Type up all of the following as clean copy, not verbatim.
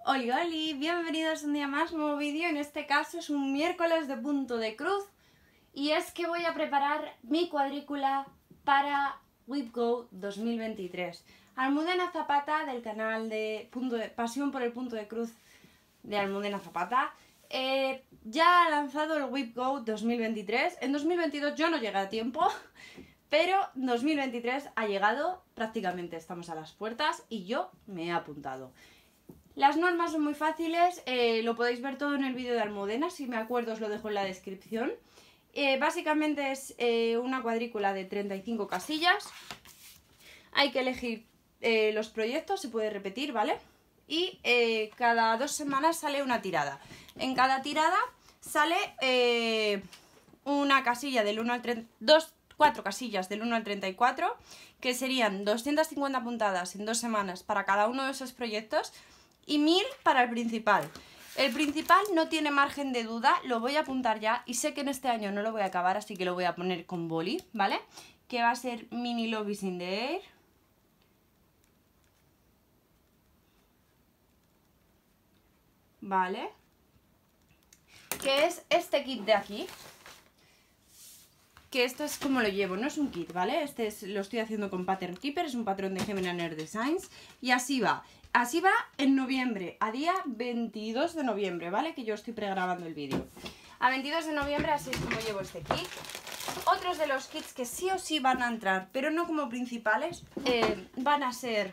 Oli, oli, bienvenidos un día más, nuevo vídeo. En este caso es un miércoles de punto de cruz y es que voy a preparar mi cuadrícula para WIPGO 2023. Almudena Zapata, del canal de Pasión por el punto de cruz de Almudena Zapata, ya ha lanzado el WIPGO 2023. En 2022 yo no llegué a tiempo, pero 2023 ha llegado, prácticamente estamos a las puertas y yo me he apuntado. Las normas son muy fáciles, lo podéis ver todo en el vídeo de Almudena, si me acuerdo os lo dejo en la descripción. Básicamente es una cuadrícula de 35 casillas, hay que elegir los proyectos, se puede repetir, ¿vale? Y cada 2 semanas sale una tirada. En cada tirada sale una casilla del 1 al 4 casillas del 1 al 34, que serían 250 puntadas en 2 semanas para cada uno de esos proyectos y 1000 para el principal. El principal no tiene margen de duda, lo voy a apuntar ya y sé que en este año no lo voy a acabar, así que lo voy a poner con boli, ¿vale? Que va a ser Mini Love is in the Air. ¿Vale? Que es este kit de aquí. Que esto es como lo llevo, no es un kit, ¿vale? Lo estoy haciendo con Pattern Keeper, es un patrón de Gemini Air Designs. Y así va. Así va en noviembre, a día 22 de noviembre, ¿vale? Que yo estoy pregrabando el vídeo. A 22 de noviembre así es como llevo este kit. Otros de los kits que sí o sí van a entrar, pero no como principales, van a ser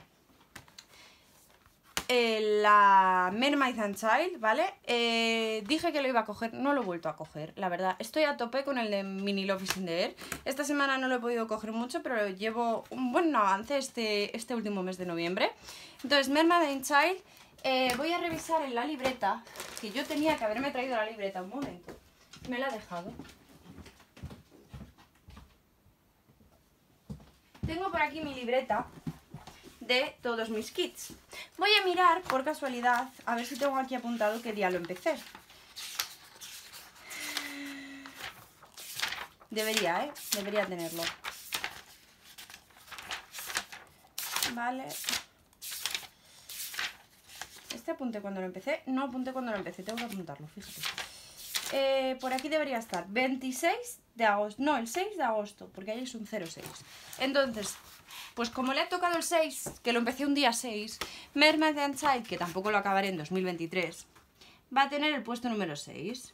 la Mermaid and Child, ¿vale? Dije que lo iba a coger, no lo he vuelto a coger, la verdad. Estoy a tope con el de Mini Love is in the Air. Esta semana no lo he podido coger mucho, pero llevo un buen avance este último mes de noviembre. Entonces, Mermaid and Child, voy a revisar en la libreta, que yo tenía que haberme traído la libreta, un momento. Me la he dejado. Tengo por aquí mi libreta de todos mis kits. Voy a mirar por casualidad a ver si tengo aquí apuntado qué día lo empecé. Debería, debería tenerlo. Vale. Este apunté cuando lo empecé. No apunté cuando lo empecé, tengo que apuntarlo, fíjate. Por aquí debería estar 26 de agosto, no, el 6 de agosto, porque ahí es un 06. Entonces, pues como le ha tocado el 6, que lo empecé un día 6, Mermaid and Child, que tampoco lo acabaré en 2023, va a tener el puesto número 6.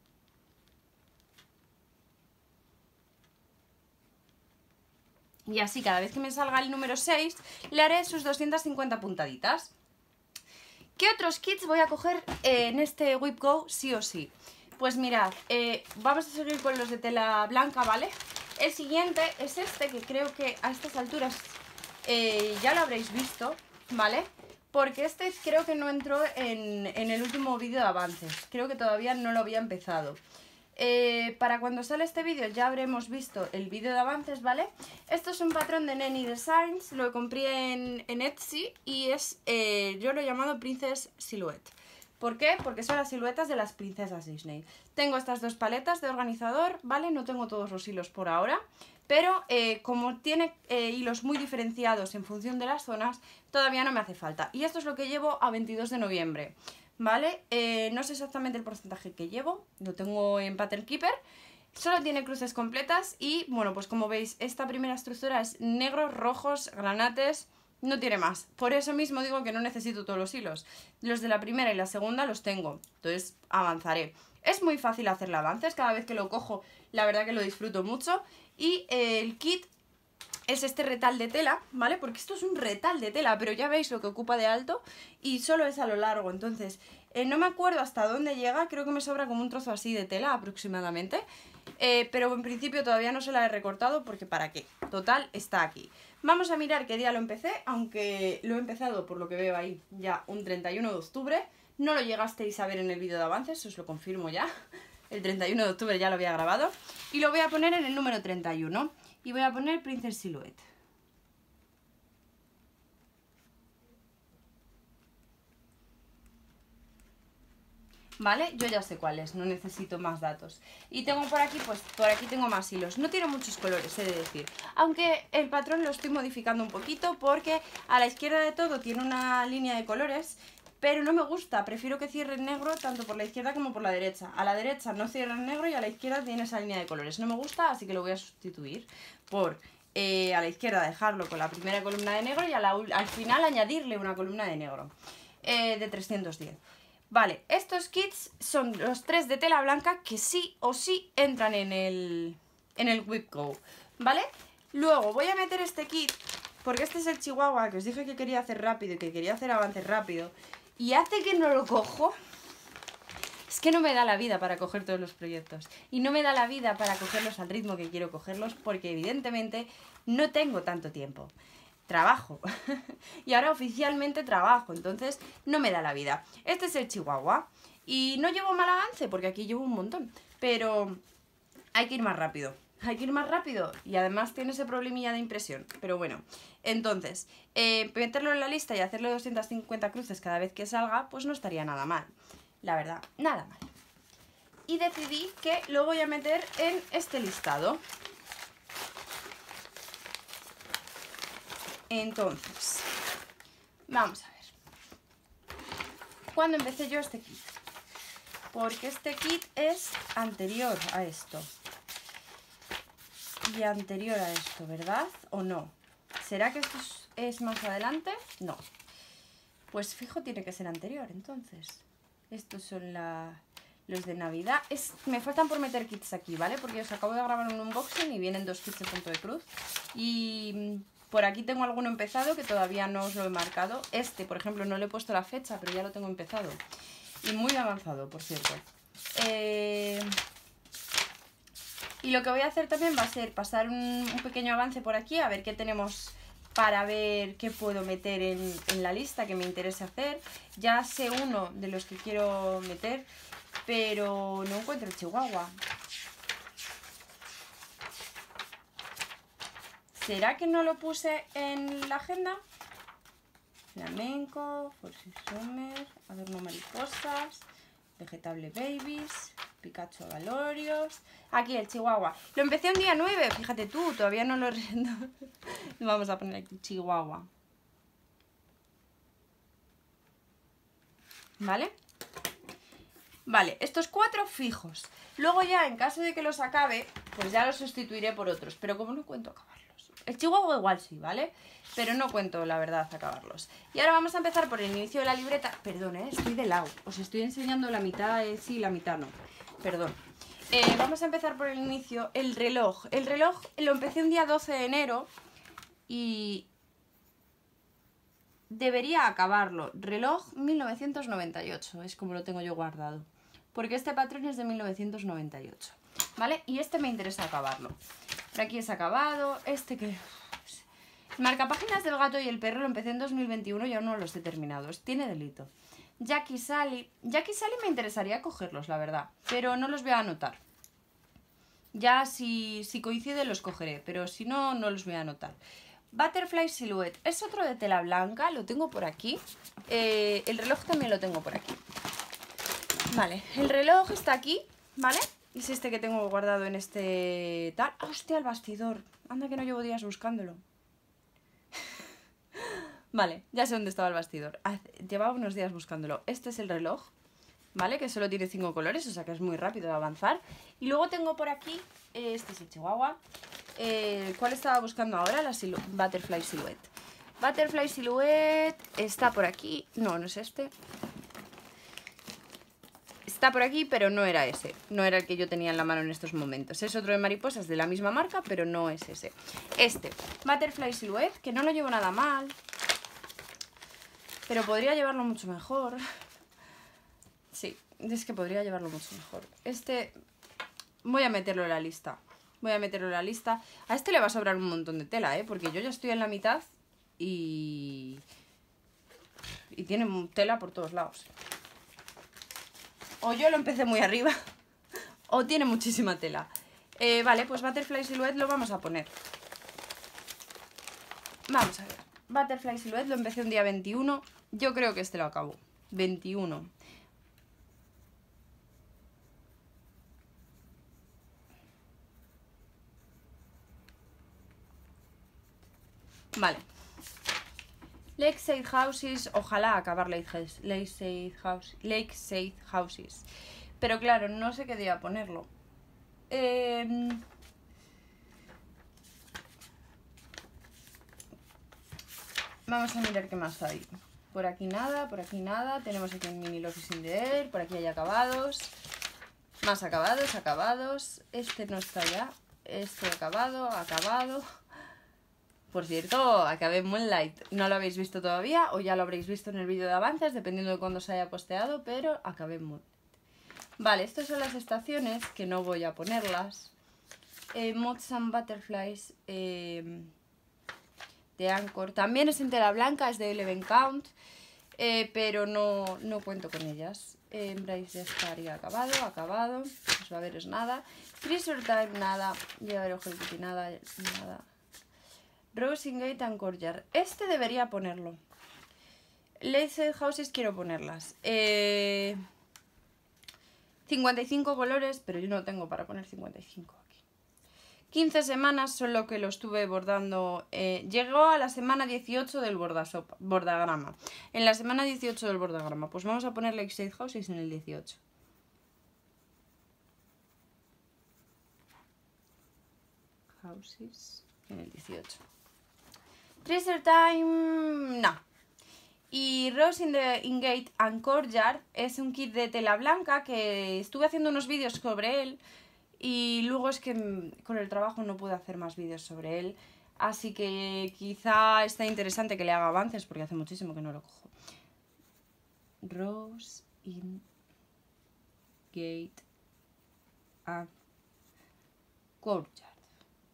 Y así cada vez que me salga el número 6, le haré sus 250 puntaditas. ¿Qué otros kits voy a coger en este WIPGO sí o sí? Pues mirad, vamos a seguir con los de tela blanca, ¿vale? El siguiente es este, que creo que a estas alturas ya lo habréis visto, ¿vale? Porque este creo que no entró en el último vídeo de avances. Creo que todavía no lo había empezado. Para cuando sale este vídeo ya habremos visto el vídeo de avances, ¿vale? Esto es un patrón de Neni Designs, lo compré en Etsy y es, yo lo he llamado Princess Silhouette. ¿Por qué? Porque son las siluetas de las princesas Disney. Tengo estas dos paletas de organizador, ¿vale? No tengo todos los hilos por ahora, pero como tiene hilos muy diferenciados en función de las zonas, todavía no me hace falta. Y esto es lo que llevo a 22 de noviembre, ¿vale? No sé exactamente el porcentaje que llevo, lo tengo en Pattern Keeper. Solo tiene cruces completas y, bueno, pues como veis, esta primera estructura es negros, rojos, granates. No tiene más. Por eso mismo digo que no necesito todos los hilos. Los de la primera y la segunda los tengo. Entonces avanzaré. Es muy fácil hacerle avances. Cada vez que lo cojo, la verdad que lo disfruto mucho. Y el kit es este retal de tela, ¿vale? Porque esto es un retal de tela, pero ya veis lo que ocupa de alto y solo es a lo largo. Entonces, no me acuerdo hasta dónde llega. Creo que me sobra como un trozo así de tela aproximadamente. Pero en principio todavía no se la he recortado porque ¿para qué? Total, está aquí. Vamos a mirar qué día lo empecé, aunque lo he empezado por lo que veo ahí ya un 31 de octubre. No lo llegasteis a ver en el vídeo de avances, os lo confirmo ya. El 31 de octubre ya lo había grabado. Y lo voy a poner en el número 31. Y voy a poner Princess Silhouette. ¿Vale? Yo ya sé cuál es, no necesito más datos. Y tengo por aquí, pues por aquí tengo más hilos. No tiene muchos colores, he de decir. Aunque el patrón lo estoy modificando un poquito porque a la izquierda de todo tiene una línea de colores pero no me gusta, prefiero que cierre en negro tanto por la izquierda como por la derecha. A la derecha no cierra en negro y a la izquierda tiene esa línea de colores. No me gusta, así que lo voy a sustituir por a la izquierda dejarlo con la primera columna de negro y al final añadirle una columna de negro de 310. Vale, estos kits son los 3 de tela blanca que sí o sí entran en el Whip Go, ¿vale? Luego voy a meter este kit, porque este es el Chihuahua que os dije que quería hacer rápido y que quería hacer avance rápido. Y hace que no lo cojo. Es que no me da la vida para coger todos los proyectos. Y no me da la vida para cogerlos al ritmo que quiero cogerlos, porque evidentemente no tengo tanto tiempo. Trabajo. Y ahora oficialmente trabajo, entonces no me da la vida. Este es el Chihuahua. Y no llevo mal avance, porque aquí llevo un montón. Pero hay que ir más rápido. Hay que ir más rápido y además tiene ese problemilla de impresión. Pero bueno, entonces, meterlo en la lista y hacerle 250 cruces cada vez que salga, pues no estaría nada mal. La verdad, nada mal. Y decidí que lo voy a meter en este listado. Entonces, vamos a ver. ¿Cuándo empecé yo este kit? Porque este kit es anterior a esto. Y anterior a esto, ¿verdad? ¿O no? ¿Será que esto es más adelante? No. Pues fijo tiene que ser anterior, entonces. Estos son los de Navidad. Me faltan por meter kits aquí, ¿vale? Porque os acabo de grabar un unboxing y vienen 2 kits de punto de cruz. Y por aquí tengo alguno empezado que todavía no os lo he marcado. Este, por ejemplo, no le he puesto la fecha, pero ya lo tengo empezado. Y muy avanzado, por cierto. Y lo que voy a hacer también va a ser pasar un pequeño avance por aquí, a ver qué tenemos para ver qué puedo meter en la lista que me interese hacer. Ya sé uno de los que quiero meter, pero no encuentro el Chihuahua. ¿Será que no lo puse en la agenda? Flamenco, Forces Summer, Adorno Mariposas, Vegetable Babies, Pikachu Valorios. Aquí el Chihuahua. Lo empecé un día 9, fíjate tú, todavía no lo rindo. Vamos a poner aquí Chihuahua. ¿Vale? Vale, estos 4 fijos. Luego ya, en caso de que los acabe, pues ya los sustituiré por otros. Pero como no cuento acabarlos. El Chihuahua igual sí, ¿vale? Pero no cuento, la verdad, acabarlos. Y ahora vamos a empezar por el inicio de la libreta. Perdón, estoy de lado. Os estoy enseñando la mitad sí y la mitad no. Perdón. Vamos a empezar por el inicio. El reloj. El reloj lo empecé un día 12 de enero y debería acabarlo. Reloj 1998, es como lo tengo yo guardado. Porque este patrón es de 1998, ¿vale? Y este me interesa acabarlo. Por aquí es acabado. Este que... Marcapáginas del gato y el perro lo empecé en 2021 y aún no los he terminado. Tiene delito. Jackie Sally. Jackie Sally me interesaría cogerlos, la verdad. Pero no los voy a anotar. Ya si coincide los cogeré, pero si no, no los voy a anotar. Butterfly Silhouette. Es otro de tela blanca, lo tengo por aquí. El reloj también lo tengo por aquí. Vale, el reloj está aquí, ¿vale? Es este que tengo guardado en este tal. ¡Ah, hostia, el bastidor! Anda que no llevo días buscándolo. Vale, ya sé dónde estaba el bastidor. Llevaba unos días buscándolo. Este es el reloj, ¿vale? Que solo tiene 5 colores, o sea que es muy rápido de avanzar. Y luego tengo por aquí, este es el Chihuahua. ¿Cuál estaba buscando ahora? La Butterfly Silhouette. Butterfly Silhouette está por aquí. No, no es este. Está por aquí, pero no era ese. No era el que yo tenía en la mano en estos momentos. Es otro de mariposas de la misma marca, pero no es ese. Este, Butterfly Silhouette, que no lo llevo nada mal, pero podría llevarlo mucho mejor. Sí, es que podría llevarlo mucho mejor. Este, voy a meterlo en la lista. Voy a meterlo en la lista. A este le va a sobrar un montón de tela, ¿eh? Porque yo ya estoy en la mitad y tiene tela por todos lados. O yo lo empecé muy arriba, o tiene muchísima tela. Vale, pues Butterfly Silhouette lo vamos a poner. Vamos a ver. Butterfly Silhouette lo empecé un día 21. Yo creo que este lo acabo. 21. Vale. Lakeside Houses, ojalá acabar Lakeside Houses. Pero claro, no sé qué día ponerlo. Vamos a mirar qué más hay. Por aquí nada, por aquí nada. Tenemos aquí un mini Love is in the Air. Por aquí hay acabados. Más acabados, acabados. Este no está ya. Este acabado, acabado. Por cierto, acabé Moonlight. No lo habéis visto todavía o ya lo habréis visto en el vídeo de avances, dependiendo de cuándo se haya posteado, pero acabé Moonlight. Vale, estas son las estaciones, que no voy a ponerlas. Moths and Butterflies de Anchor. También es en tela blanca, es de 11 count, pero no cuento con ellas. Embrace ya estaría acabado, acabado. Los baberos nada. Treasure Time nada. Llavero Hello Kitty nada, nada. Rose in Gate and Courtyard. Este debería ponerlo. Lakeside Houses quiero ponerlas. 55 colores, pero yo no tengo para poner 55 aquí. 15 semanas son lo que lo estuve bordando. Llegó a la semana 18 del bordagrama. En la semana 18 del bordagrama. Pues vamos a poner Lakeside Houses en el 18. Houses en el 18. Treasure Time, no. Y Rose in Gate and Courtyard es un kit de tela blanca que estuve haciendo unos vídeos sobre él y luego es que con el trabajo no pude hacer más vídeos sobre él, así que quizá está interesante que le haga avances porque hace muchísimo que no lo cojo. Rose in Gate and Courtyard.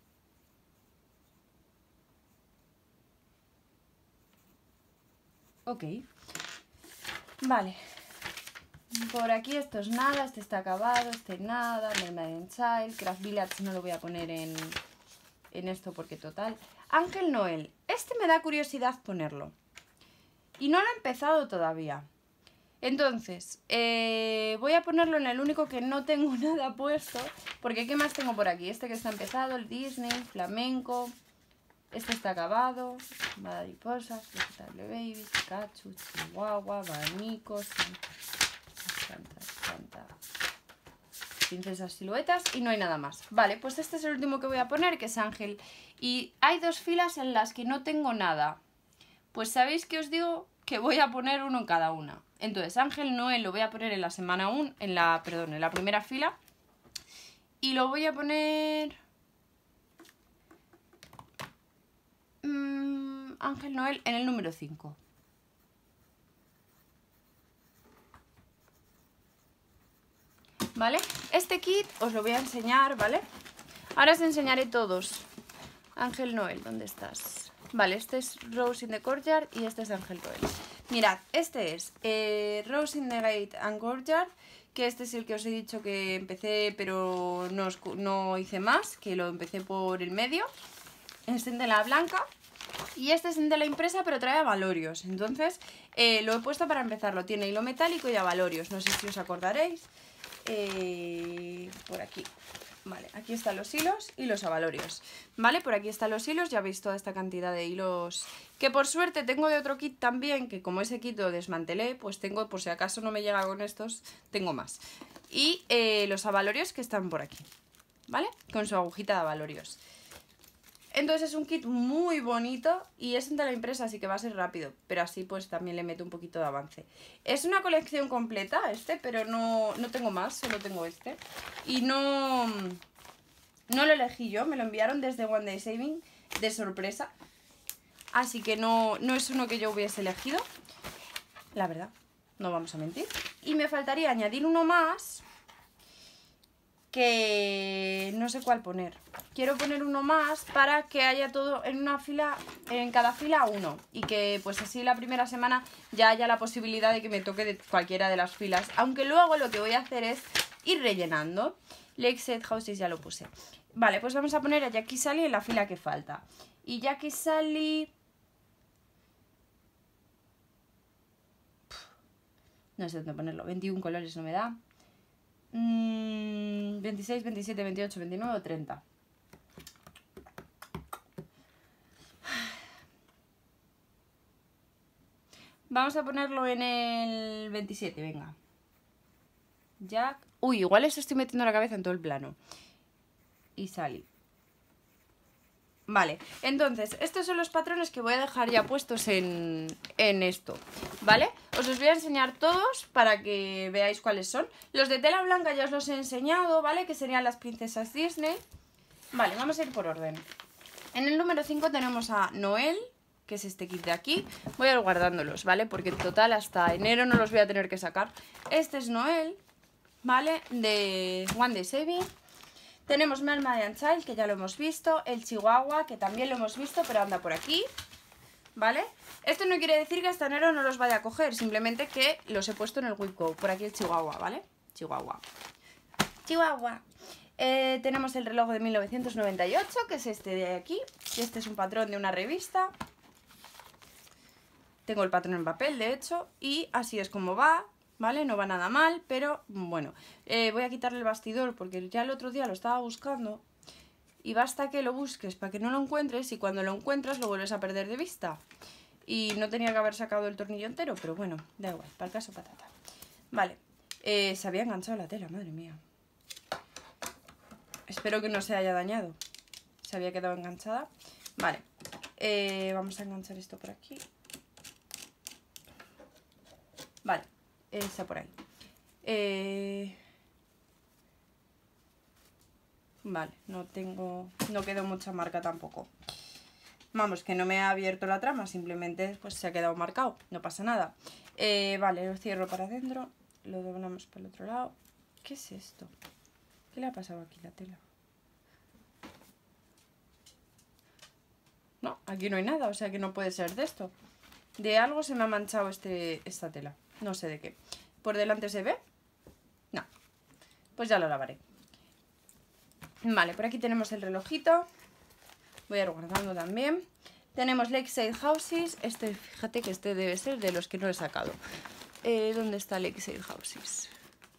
Ok, vale, por aquí esto es nada, este está acabado, este nada, Mermaid Child, Craft Village no lo voy a poner en esto porque total. Ángel Noel, este me da curiosidad ponerlo y no lo he empezado todavía. Entonces, voy a ponerlo en el único que no tengo nada puesto, porque ¿qué más tengo por aquí? Este que está empezado, el Disney, flamenco. Este está acabado, mariposas, vegetable baby, Pikachu, chihuahua, abanicos, princesas siluetas y no hay nada más. Vale, pues este es el último que voy a poner, que es Ángel. Y hay dos filas en las que no tengo nada. Pues sabéis que os digo que voy a poner uno en cada una. Entonces Ángel Noel lo voy a poner en la semana 1, en la primera fila. Y lo voy a poner... Ángel Noel en el número 5. ¿Vale? Este kit os lo voy a enseñar, ¿vale? Ahora os enseñaré todos. Ángel Noel, ¿dónde estás? Vale, este es Rose in the Courtyard y este es Ángel Noel. Mirad, este es Rose in the Gate and Courtyard, que este es el que os he dicho que empecé pero no hice más, que lo empecé por el medio. Este es en tela blanca. Y este es en tela impresa pero trae abalorios. Entonces lo he puesto para empezarlo. Tiene hilo metálico y abalorios. No sé si os acordaréis. Por aquí. Vale, aquí están los hilos y los abalorios. Vale, por aquí están los hilos. Ya veis toda esta cantidad de hilos. Que por suerte tengo de otro kit también. Que como ese kit lo desmantelé, pues tengo, por si acaso no me llega con estos, tengo más. Y los abalorios que están por aquí. ¿Vale? Con su agujita de abalorios. Entonces es un kit muy bonito y es en tela impresa, así que va a ser rápido, pero así pues también le meto un poquito de avance. Es una colección completa pero no tengo más, solo tengo este. Y no lo elegí yo, me lo enviaron desde One Day Saving de sorpresa. Así que no es uno que yo hubiese elegido, la verdad, no vamos a mentir. Y me faltaría añadir uno más, que no sé cuál poner. Quiero poner uno más para que haya todo en una fila, en cada fila uno. Y que pues así la primera semana ya haya la posibilidad de que me toque de cualquiera de las filas. Aunque luego lo que voy a hacer es ir rellenando. Lakeside Houses ya lo puse. Vale, pues vamos a poner a Jackie Sally en la fila que falta. Y Jackie Sally... no sé dónde ponerlo. 21 colores no me da. 26, 27, 28, 29 o 30. Vamos a ponerlo en el 27, venga. Jack. Uy, igual eso estoy metiendo la cabeza en todo el plano. Y Sally. Vale, entonces, estos son los patrones que voy a dejar ya puestos en esto, ¿vale? Os los voy a enseñar todos para que veáis cuáles son. Los de tela blanca ya os los he enseñado, ¿vale? Que serían las princesas Disney. Vale, vamos a ir por orden. En el número 5 tenemos a Noel, que es este kit de aquí. Voy a ir guardándolos, ¿vale? Porque en total hasta enero no los voy a tener que sacar. Este es Noel, ¿vale? De One Day Saving. Tenemos Mermaid & Child, que ya lo hemos visto. El Chihuahua, que también lo hemos visto, pero anda por aquí, ¿vale? Esto no quiere decir que hasta enero no los vaya a coger, simplemente que los he puesto en el Whip Go. Por aquí el Chihuahua, ¿vale? Chihuahua. Chihuahua. Tenemos el reloj de 1998, que es este de aquí. Este es un patrón de una revista. Tengo el patrón en papel, de hecho, y así es como va. ¿Vale? No va nada mal, pero bueno, voy a quitarle el bastidor porque ya el otro día lo estaba buscando y basta que lo busques para que no lo encuentres y cuando lo encuentras lo vuelves a perder de vista. Y no tenía que haber sacado el tornillo entero, pero bueno, da igual, para el caso patata. Vale, se había enganchado la tela, madre mía. Espero que no se haya dañado. Se había quedado enganchada. Vale, vamos a enganchar esto por aquí. Vale. Está por ahí. Vale, no quedó mucha marca tampoco. Vamos, que no me ha abierto la trama, simplemente pues se ha quedado marcado, no pasa nada. Vale, lo cierro para adentro, lo doblamos para el otro lado. ¿Qué es esto? ¿Qué le ha pasado aquí a la tela? No, aquí no hay nada, o sea que no puede ser de esto. De algo se me ha manchado esta tela. No sé de qué. ¿Por delante se ve? No. Pues ya lo lavaré. Vale, por aquí tenemos el relojito. Voy a ir guardando también. Tenemos Lakeside Houses. Fíjate que este debe ser de los que no he sacado. ¿Dónde está Lakeside Houses?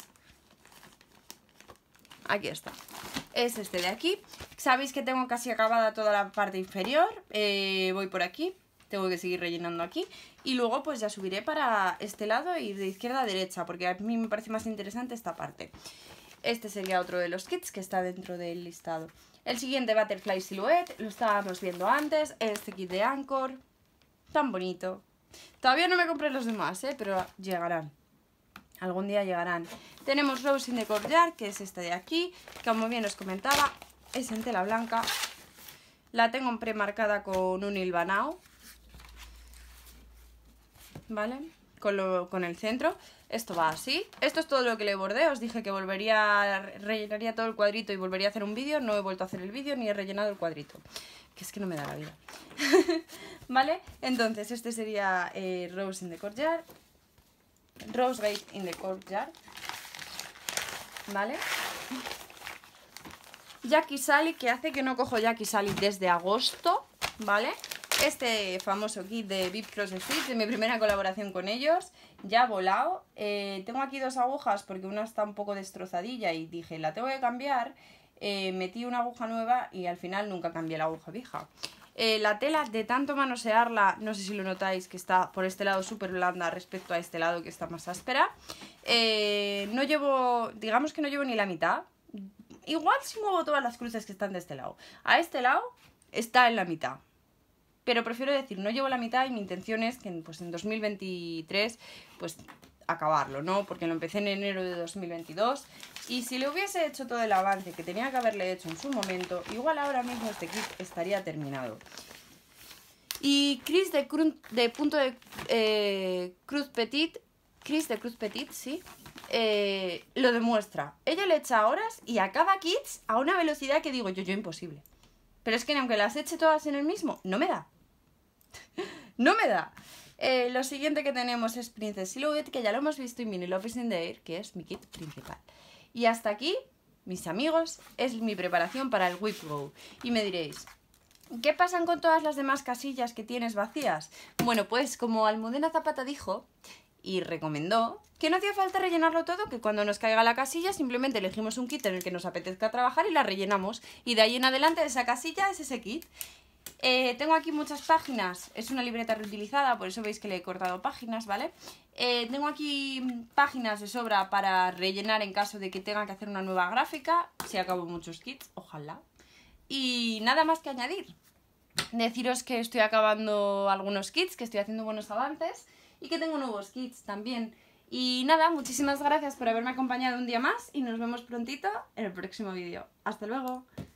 Aquí está. Es este de aquí. Sabéis que tengo casi acabada toda la parte inferior. Voy por aquí. Tengo que seguir rellenando aquí. Y luego pues ya subiré para este lado y de izquierda a derecha, porque a mí me parece más interesante esta parte. Este sería otro de los kits que está dentro del listado. El siguiente, Butterfly Silhouette, lo estábamos viendo antes. Este kit de Anchor, tan bonito. Todavía no me compré los demás, pero llegarán. Algún día llegarán. Tenemos Rose in the Courtyard, que es este de aquí, que como bien os comentaba, es en tela blanca. La tengo premarcada con un hilvanao, ¿vale? Con el centro. Esto va así. Esto es todo lo que le bordé. Os dije que rellenaría todo el cuadrito y volvería a hacer un vídeo. No he vuelto a hacer el vídeo ni he rellenado el cuadrito. Que es que no me da la vida. ¿Vale? Entonces este sería Rose in the Courtyard. Rose Gate in the Courtyard. ¿Vale? Jackie Sally, que hace que no cojo Jackie Sally desde agosto, ¿vale? Este famoso kit de Bib Cross Stitch, de mi primera colaboración con ellos, ya ha volado. Tengo aquí dos agujas porque una está un poco destrozadilla y dije, la tengo que cambiar. Metí una aguja nueva y al final nunca cambié la aguja vieja. La tela, de tanto manosearla, no sé si lo notáis, que está por este lado súper blanda respecto a este lado que está más áspera. No llevo, digamos que no llevo ni la mitad. Igual si muevo todas las cruces que están de este lado. A este lado está en la mitad. Pero prefiero decir, no llevo la mitad y mi intención es que pues en 2023 pues acabarlo, ¿no? Porque lo empecé en enero de 2022 y si le hubiese hecho todo el avance que tenía que haberle hecho en su momento, igual ahora mismo este kit estaría terminado. Y Chris de Cruz Petit, sí, lo demuestra. Ella le echa horas y acaba kits a una velocidad que digo yo imposible. Pero es que aunque las eche todas en el mismo, no me da. No me da. Lo siguiente que tenemos es Princess Silhouette, que ya lo hemos visto, y Mini Love is in the Air, que es mi kit principal. Y hasta aquí, mis amigos, es mi preparación para el Whip Go. Y me diréis, ¿qué pasan con todas las demás casillas que tienes vacías? Bueno, pues como Almudena Zapata dijo y recomendó, que no hacía falta rellenarlo todo, que cuando nos caiga la casilla simplemente elegimos un kit en el que nos apetezca trabajar y la rellenamos. Y de ahí en adelante esa casilla es ese kit. Tengo aquí muchas páginas, es una libreta reutilizada, por eso veis que le he cortado páginas, ¿vale? Tengo aquí páginas de sobra para rellenar en caso de que tenga que hacer una nueva gráfica, si acabo muchos kits, ojalá. Y nada más que añadir. Deciros que estoy acabando algunos kits, que estoy haciendo buenos avances y que tengo nuevos kits también. Y nada, muchísimas gracias por haberme acompañado un día más y nos vemos prontito en el próximo vídeo. ¡Hasta luego!